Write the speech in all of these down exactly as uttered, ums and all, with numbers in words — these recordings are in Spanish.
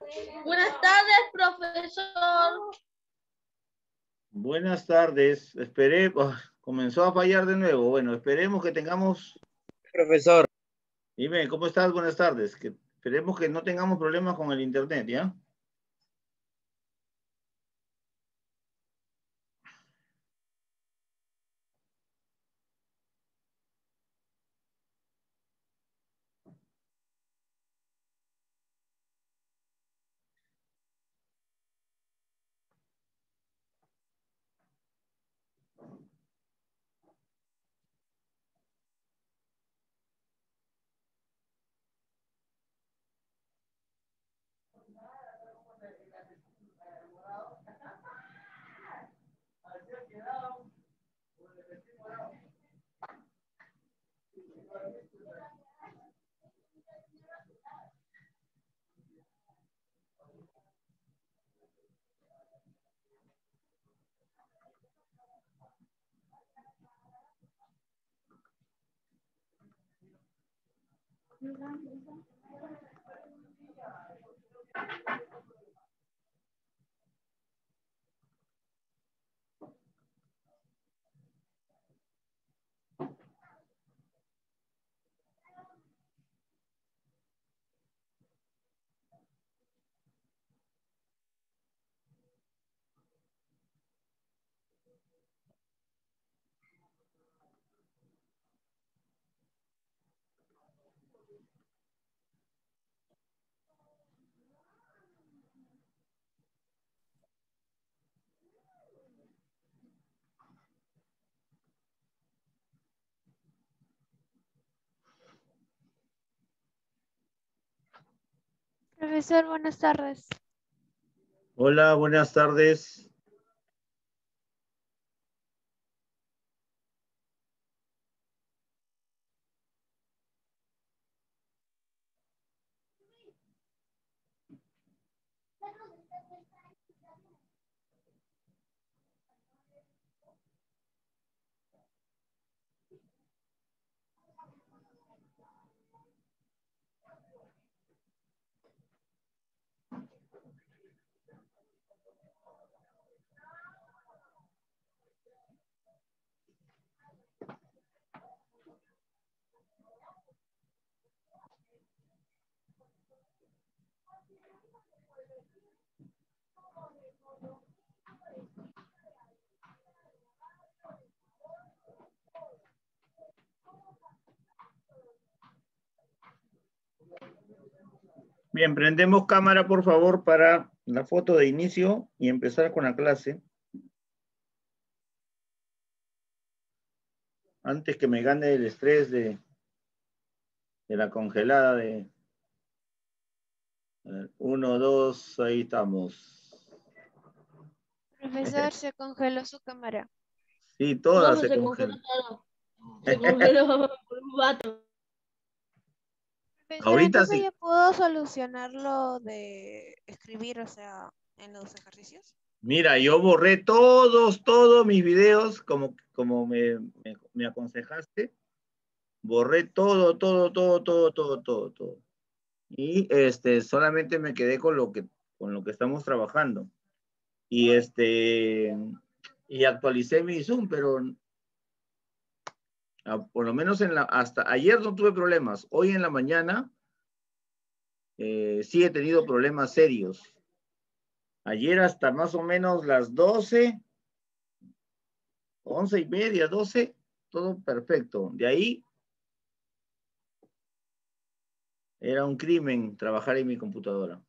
Buenas tardes, profesor. Buenas tardes. Esperé, oh, comenzó a fallar de nuevo. Bueno, esperemos que tengamos... Profesor. Dime, ¿cómo estás? Buenas tardes. Que esperemos que no tengamos problemas con el internet, ¿ya? Profesor, buenas tardes. Hola, buenas tardes. Bien, prendemos cámara, por favor, para la foto de inicio y empezar con la clase. Antes que me gane el estrés de, de la congelada de... A ver, uno, dos, ahí estamos. Profesor, se congeló su cámara. Sí, todas No, se se congelan. congeló todo. Se congeló por un vato. Profesor, Ahorita entonces sí. ya puedo solucionar lo de escribir, o sea, en los ejercicios. Mira, yo borré todos, todos mis videos, como, como me, me, me aconsejaste. Borré todo, todo, todo, todo, todo, todo, todo. Y este, solamente me quedé con lo que, con lo que estamos trabajando. Y este, y actualicé mi Zoom, pero a, por lo menos en la, hasta ayer no tuve problemas. Hoy en la mañana eh, sí he tenido problemas serios. Ayer hasta más o menos las doce, once y media, doce, todo perfecto. De ahí era un crimen trabajar en mi computadora.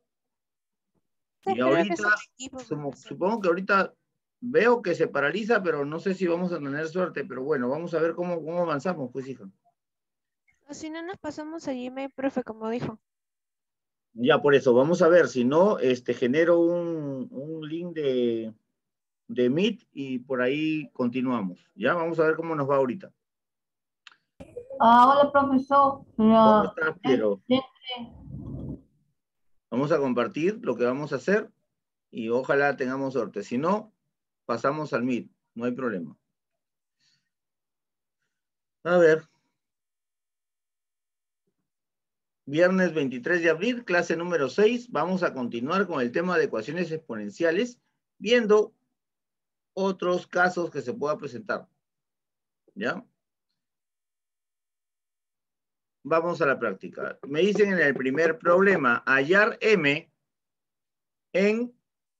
Y Creo que es ahorita, el equipo, sumo- profesor. supongo que ahorita veo que se paraliza, pero no sé si vamos a tener suerte. Pero bueno, vamos a ver cómo, cómo avanzamos, pues, hija. O si no, nos pasamos a Gmail, profe, como dijo. Ya, por eso, vamos a ver. Si no, este, genero un, un link de, de Meet y por ahí continuamos. Ya, vamos a ver cómo nos va ahorita. Ah, hola, profesor. ¿Cómo Ah, estás, Piero? Vamos a compartir lo que vamos a hacer y ojalá tengamos suerte. Si no, pasamos al Meet. No hay problema. A ver. Viernes veintitrés de abril, clase número seis. Vamos a continuar con el tema de ecuaciones exponenciales, viendo otros casos que se pueda presentar. ¿Ya? Vamos a la práctica. Me dicen en el primer problema, hallar m en...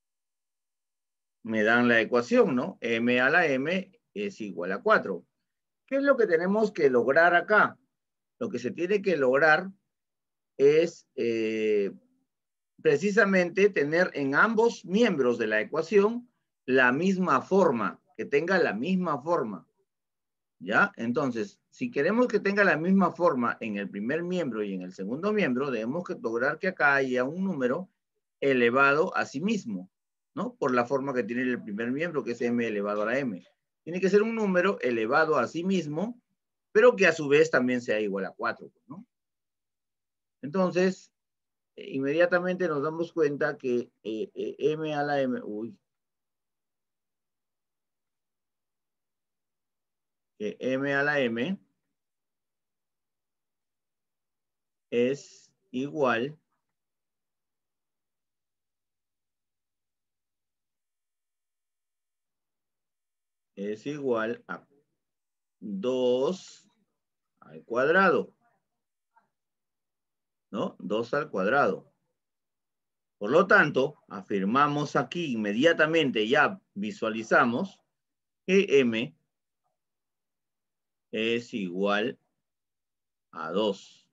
Me dan la ecuación, ¿no? M a la m es igual a cuatro. ¿Qué es lo que tenemos que lograr acá? Lo que se tiene que lograr es eh, precisamente tener en ambos miembros de la ecuación la misma forma, que tenga la misma forma. ¿Ya? Entonces, si queremos que tenga la misma forma en el primer miembro y en el segundo miembro, debemos que lograr que acá haya un número elevado a sí mismo, ¿no? Por la forma que tiene el primer miembro, que es m elevado a la m. Tiene que ser un número elevado a sí mismo, pero que a su vez también sea igual a cuatro, ¿no? Entonces, eh, inmediatamente nos damos cuenta que eh, eh, m a la m, uy, que m a la m es igual es igual a dos al cuadrado, ¿no? dos al cuadrado. Por lo tanto, afirmamos aquí inmediatamente, ya visualizamos que m es igual a dos.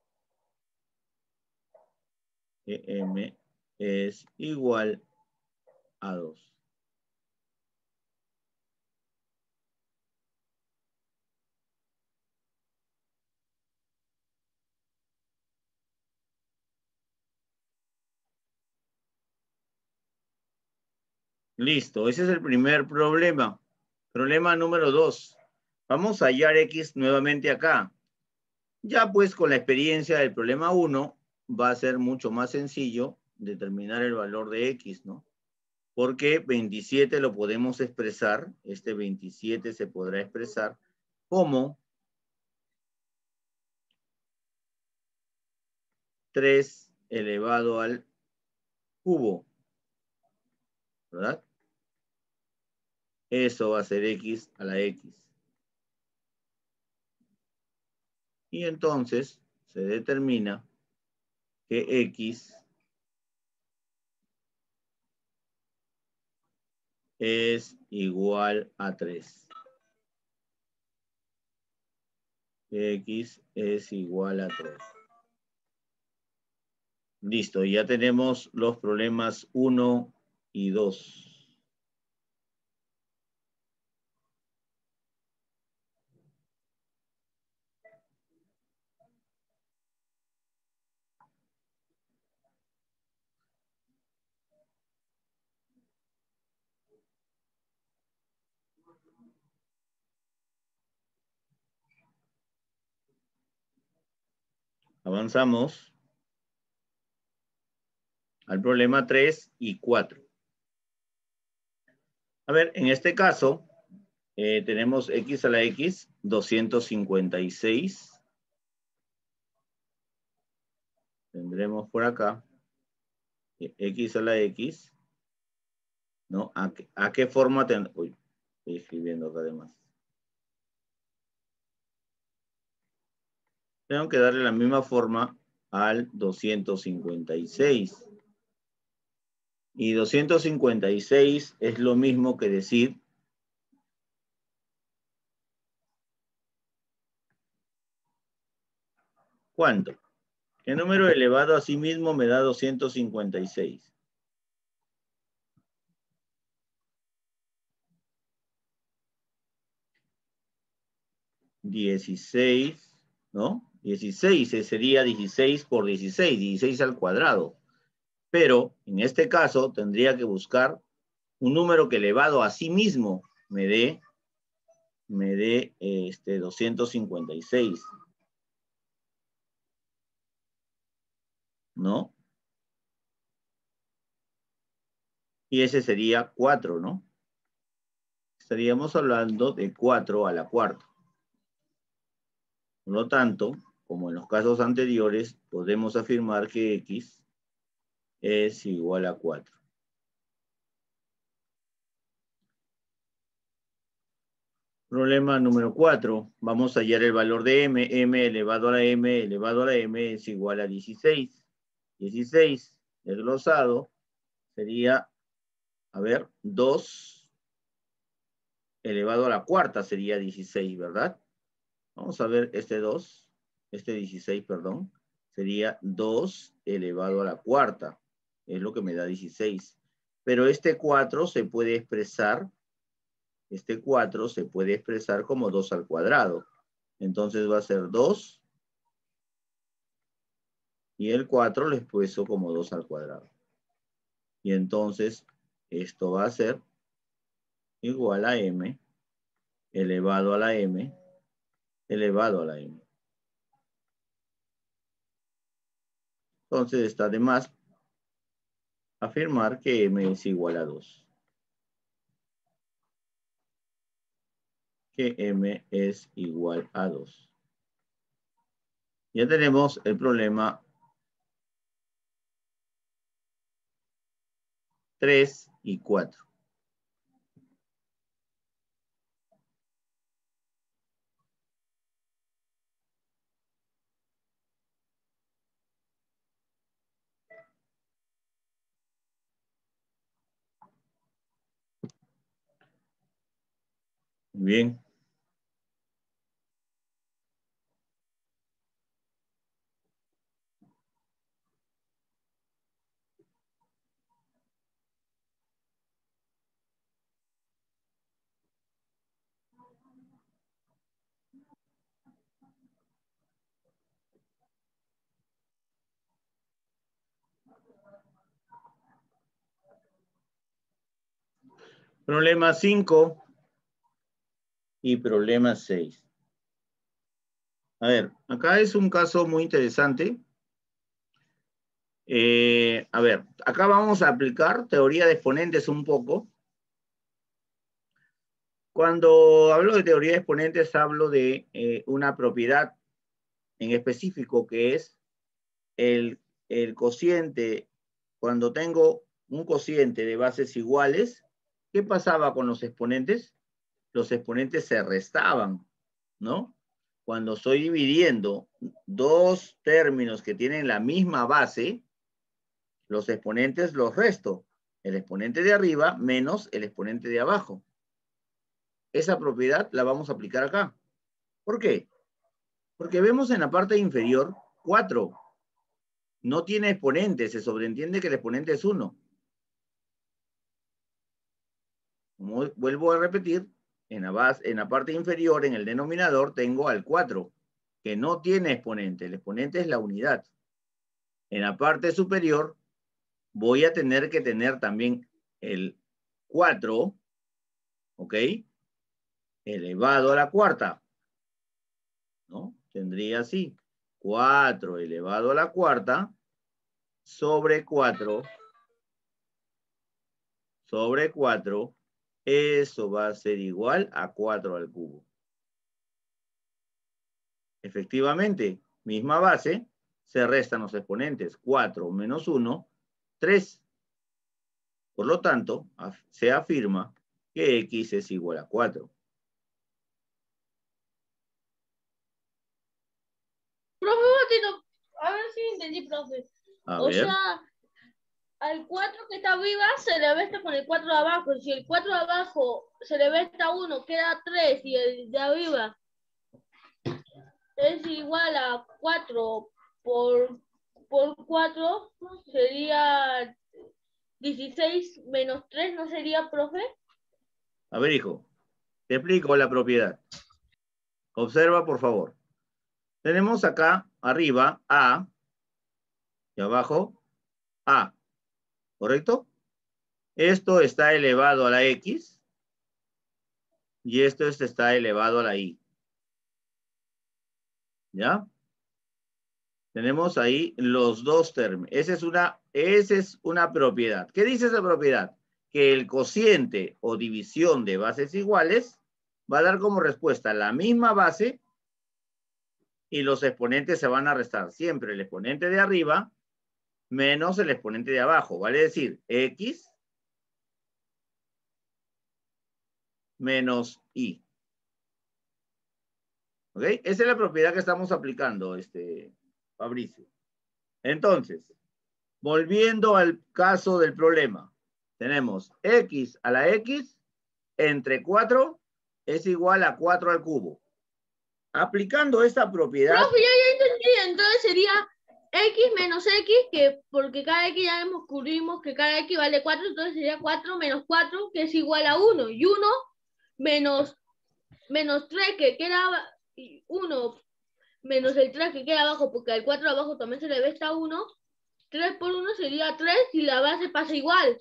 Que m es igual a dos. Listo, ese es el primer problema. Problema número dos. Vamos a hallar x nuevamente acá. Ya pues con la experiencia del problema uno va a ser mucho más sencillo determinar el valor de x, ¿no? Porque veintisiete lo podemos expresar, este veintisiete se podrá expresar como tres elevado al cubo, ¿verdad? Eso va a ser x a la x. Y entonces se determina que x es igual a tres. X es igual a tres. Listo, ya tenemos los problemas uno y dos. Avanzamos al problema tres y cuatro. A ver, en este caso, eh, tenemos x a la x, doscientos cincuenta y seis. Tendremos por acá, eh, x a la x, ¿no? ¿A qué, a qué forma ten... Uy, estoy escribiendo acá además. Tengo que darle la misma forma al doscientos cincuenta y seis. Y doscientos cincuenta y seis es lo mismo que decir ¿cuánto? ¿Qué número elevado a sí mismo me da doscientos cincuenta y seis? dieciséis, ¿no? dieciséis sería dieciséis por dieciséis, dieciséis al cuadrado. Pero en este caso tendría que buscar un número que elevado a sí mismo me dé, me dé este, doscientos cincuenta y seis. ¿No? Y ese sería cuatro, ¿no? Estaríamos hablando de cuatro a la cuarta. Por lo tanto, como en los casos anteriores, podemos afirmar que X es igual a cuatro. Problema número cuatro. Vamos a hallar el valor de m. M elevado a la m elevado a la m es igual a dieciséis. dieciséis desglosado sería, a ver, dos elevado a la cuarta sería dieciséis, ¿verdad? Vamos a ver este dos, este dieciséis, perdón, sería dos elevado a la cuarta. Es lo que me da dieciséis. Pero este cuatro se puede expresar, este cuatro se puede expresar como dos al cuadrado. Entonces va a ser dos y el cuatro lo expreso como dos al cuadrado. Y entonces esto va a ser igual a m elevado a la m elevado a la m. Entonces está de más afirmar que m es igual a dos. Que m es igual a dos. Ya tenemos el problema tres y cuatro. Bien. Problema cinco y problema seis. A ver, acá es un caso muy interesante. Eh, a ver, acá vamos a aplicar teoría de exponentes un poco. Cuando hablo de teoría de exponentes, hablo de eh, una propiedad en específico que es el, el cociente. Cuando tengo un cociente de bases iguales, ¿qué pasaba con los exponentes? Los exponentes se restaban, ¿no? Cuando estoy dividiendo dos términos que tienen la misma base, los exponentes los resto. El exponente de arriba menos el exponente de abajo. Esa propiedad la vamos a aplicar acá. ¿Por qué? Porque vemos en la parte inferior cuatro. No tiene exponente, se sobreentiende que el exponente es uno. Como vuelvo a repetir, en la, base, en la parte inferior, en el denominador, tengo al cuatro, que no tiene exponente. El exponente es la unidad. En la parte superior, voy a tener que tener también el cuatro, ¿ok? Elevado a la cuarta, ¿no? Tendría así, cuatro elevado a la cuarta sobre cuatro, sobre cuatro, eso va a ser igual a cuatro al cubo. Efectivamente, misma base, se restan los exponentes. cuatro menos uno, tres. Por lo tanto, se afirma que X es igual a cuatro. Profe, un ratito, a ver si entendí, profe. A o ver. sea, al cuatro que está arriba se le resta con el cuatro de abajo. Si el cuatro de abajo se le resta uno, queda tres, y el de arriba es igual a cuatro por, por cuatro, sería dieciséis menos tres, ¿no sería, profe? A ver, hijo, te explico la propiedad. Observa, por favor. Tenemos acá, arriba, A, y abajo, A. ¿Correcto? Esto está elevado a la X, y esto está elevado a la Y. ¿Ya? Tenemos ahí los dos términos. Esa es una, esa es una propiedad. ¿Qué dice esa propiedad? Que el cociente o división de bases iguales va a dar como respuesta la misma base y los exponentes se van a restar. Siempre el exponente de arriba menos el exponente de abajo. Vale decir, X menos Y. ¿Ok? Esa es la propiedad que estamos aplicando, este, Fabricio. Entonces, volviendo al caso del problema, tenemos X a la X entre cuatro es igual a cuatro al cubo. Aplicando esta propiedad... Profe, ya, ya entendí. Entonces sería X menos X, que porque cada X ya descubrimos que cada X vale cuatro, entonces sería cuatro menos cuatro, que es igual a uno. Y uno menos, menos tres, que queda uno, menos el tres que queda abajo, porque al cuatro abajo también se le resta uno. tres por uno sería tres y la base pasa igual.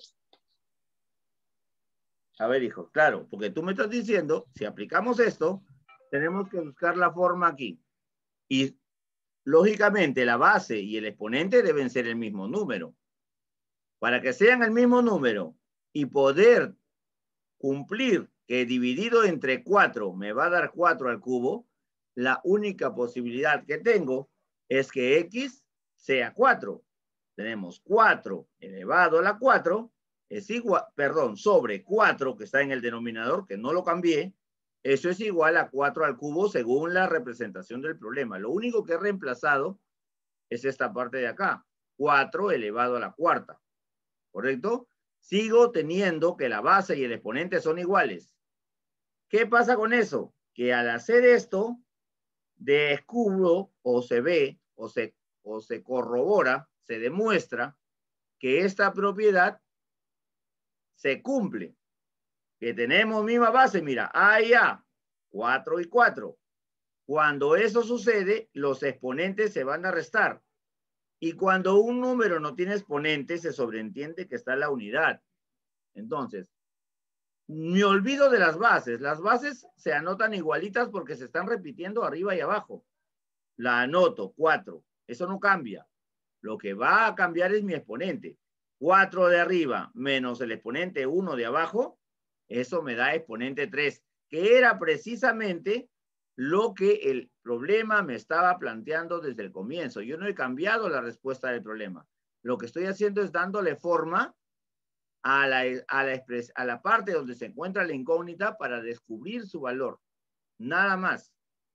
A ver, hijo, claro, porque tú me estás diciendo, si aplicamos esto, tenemos que buscar la forma aquí. Y, lógicamente, la base y el exponente deben ser el mismo número. Para que sean el mismo número y poder cumplir que dividido entre cuatro me va a dar cuatro al cubo, la única posibilidad que tengo es que X sea cuatro. Tenemos cuatro elevado a la cuatro es igual, perdón, sobre cuatro que está en el denominador, que no lo cambié, eso es igual a cuatro al cubo según la representación del problema. Lo único que he reemplazado es esta parte de acá, cuatro elevado a la cuarta, ¿correcto? Sigo teniendo que la base y el exponente son iguales. ¿Qué pasa con eso? Que al hacer esto, descubro o se ve o se, o se corrobora, se demuestra que esta propiedad se cumple. Que tenemos misma base, mira, A y A, cuatro y cuatro. Cuando eso sucede, los exponentes se van a restar. Y cuando un número no tiene exponente, se sobreentiende que está en la unidad. Entonces, me olvido de las bases. Las bases se anotan igualitas porque se están repitiendo arriba y abajo. La anoto, cuatro. Eso no cambia. Lo que va a cambiar es mi exponente. cuatro de arriba menos el exponente uno de abajo, eso me da exponente tres, que era precisamente lo que el problema me estaba planteando desde el comienzo. Yo no he cambiado la respuesta del problema. Lo que estoy haciendo es dándole forma a la, a la, expres, a la parte donde se encuentra la incógnita para descubrir su valor. Nada más.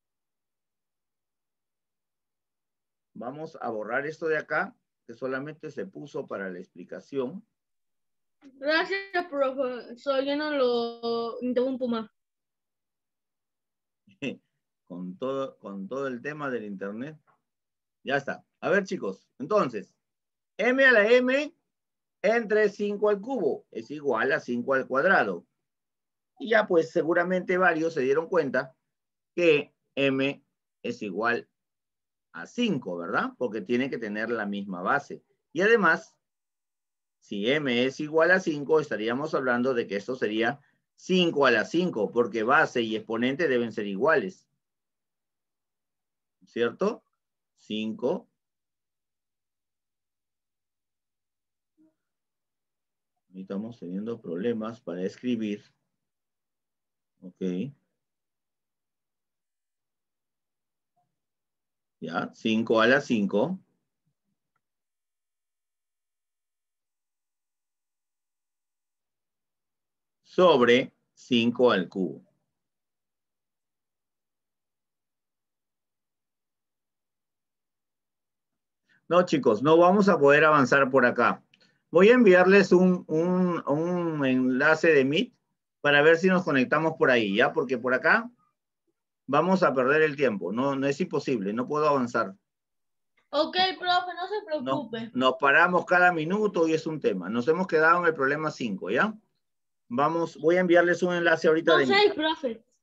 Vamos a borrar esto de acá, que solamente se puso para la explicación. Gracias, profesor. Yo no lo interrumpo más. Con todo, con todo el tema del internet. Ya está. A ver, chicos. Entonces, m a la m entre cinco al cubo es igual a cinco al cuadrado. Y ya pues seguramente varios se dieron cuenta que m es igual a cinco, ¿verdad? Porque tiene que tener la misma base. Y además, si m es igual a cinco, estaríamos hablando de que esto sería cinco a la cinco, porque base y exponente deben ser iguales. ¿Cierto? cinco. Ahí estamos teniendo problemas para escribir. Ok. Ya, cinco a la cinco. Sobre cinco al cubo. No, chicos, no vamos a poder avanzar por acá. Voy a enviarles un, un, un enlace de Meet para ver si nos conectamos por ahí, ¿ya? Porque por acá vamos a perder el tiempo. No, no es imposible, no puedo avanzar. Ok, profe, no se preocupe. Nos, nos paramos cada minuto y es un tema. Nos hemos quedado en el problema cinco, ¿ya? Vamos, voy a enviarles un enlace ahorita No de sé, Meet. profe.